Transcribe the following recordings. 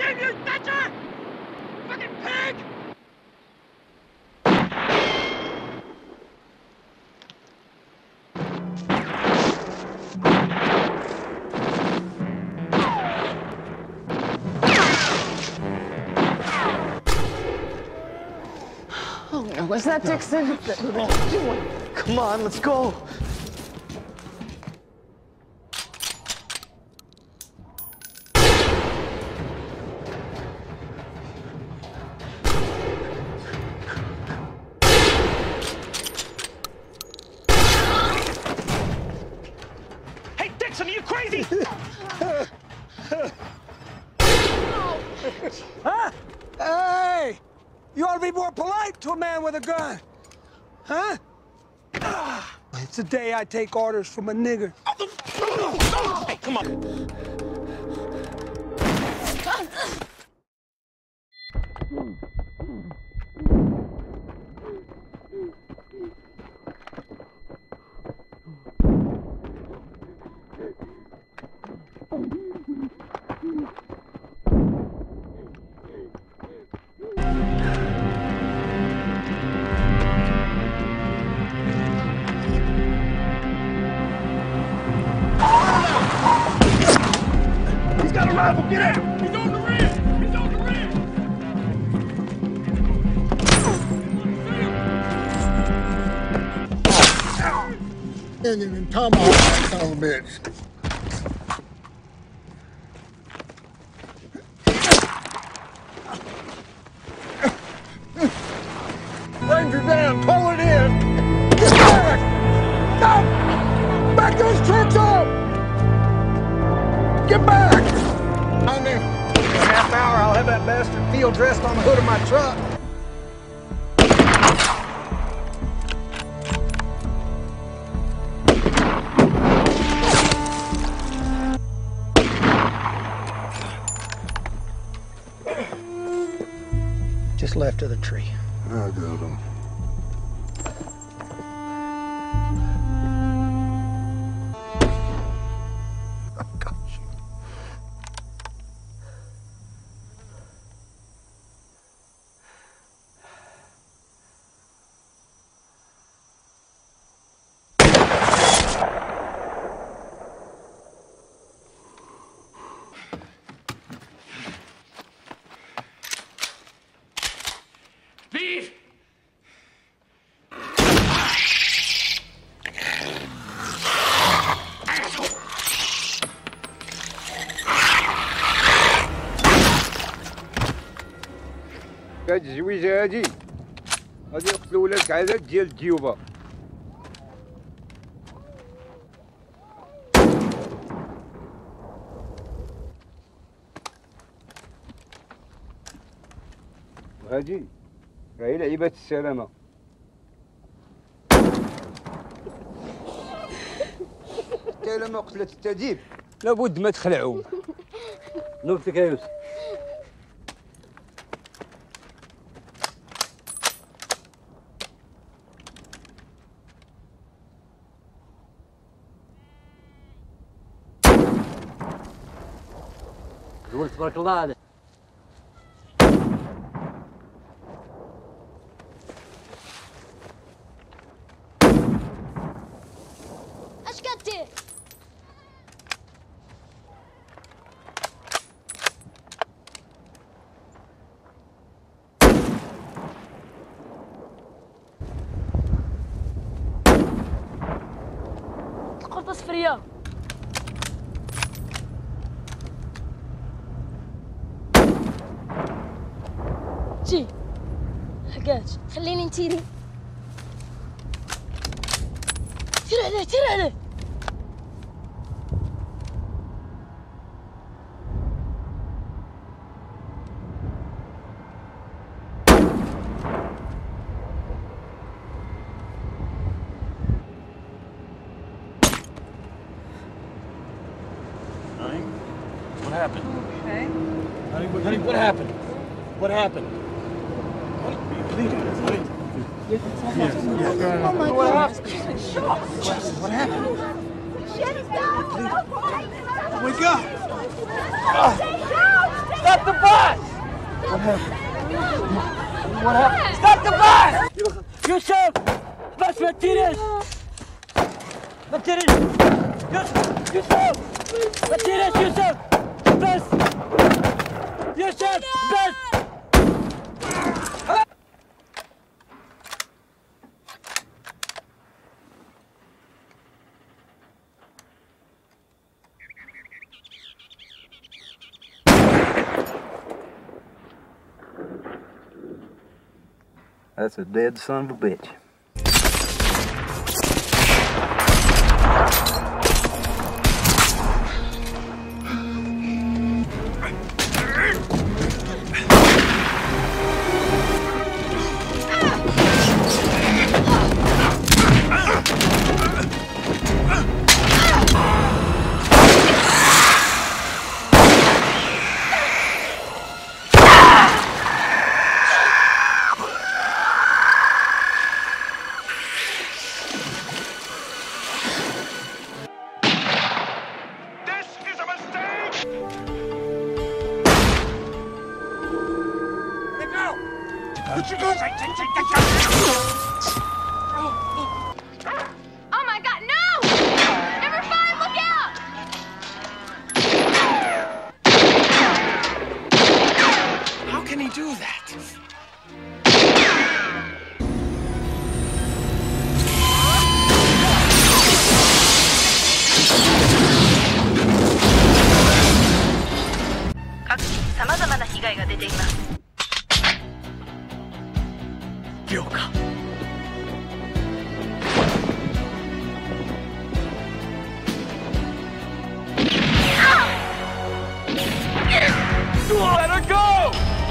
Damn you, Thatcher! Fucking pig! Oh, was that Dixon? Come on, let's go. Hey, Dixon, are you crazy? Huh? Hey! You ought to be more polite to a man with a gun. Huh? It's the day I take orders from a nigger. Hey, come on. He's got a rifle, get out! He's on the rim! He's on the rim! And tomahawk that son of a bitch. Ranger down, pull it in! Get back! Stop! Back those trucks up! Get back! I knew. In a half hour, I'll have that bastard field dressed on the hood of my truck. Just left of the tree. I got him. Beef! كتجوي هادي غادي يقتلوا لك عدد ديال الجيوبه. وهادي راهي لعيبه السلامه. حتى لما قتلت التديب لابد ما تخلعوهم. نوبتك يا يوسف. قول تبارك الله عليك. اش كدير؟ القرطة صفرية. جي حقاش خليني نتيري. تير عليه تير عليه. What happened? Okay. Honey, what happened? What happened? What are you bleeding? Oh my What God. happened? What happened? Wake up! Stop the bus! What happened? Stop the bus! Yusuf! بس ما تطيرش! ما تطيرش! يوسف! ما تطيرش يوسف! بس! يوسف! بس! That's a dead son of a bitch. Oh my God, no! Number 5, look out! How can he do that? Let her go!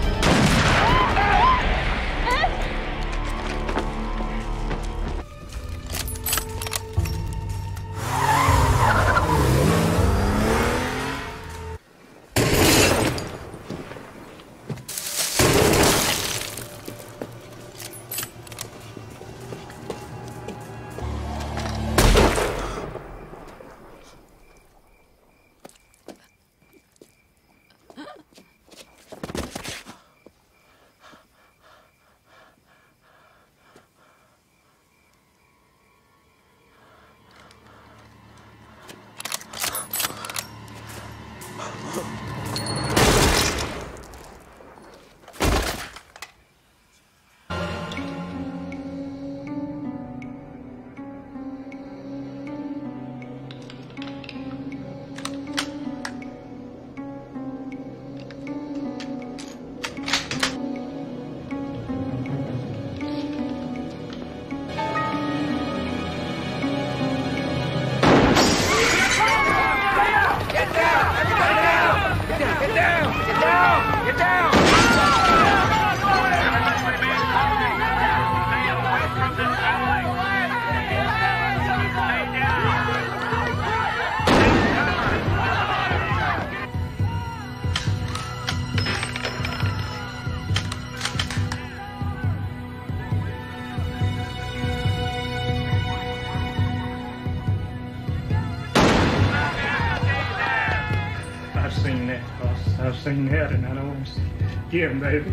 I've seen that, boss. I've seen that, and I don't want to see it again, baby.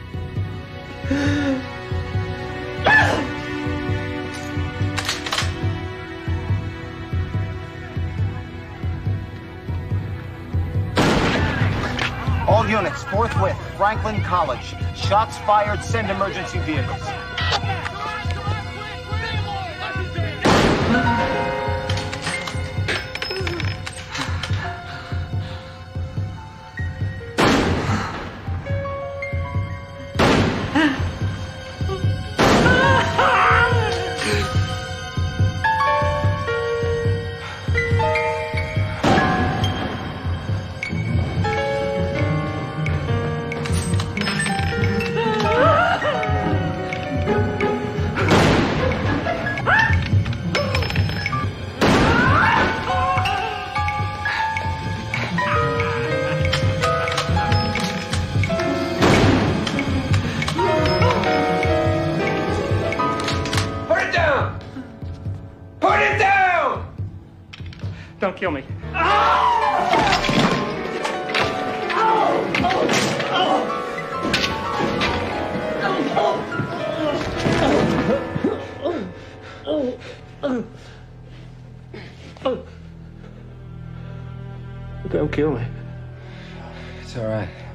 All units, forthwith. Franklin College. Shots fired, send emergency vehicles. Don't kill me. Don't kill me. It's all right.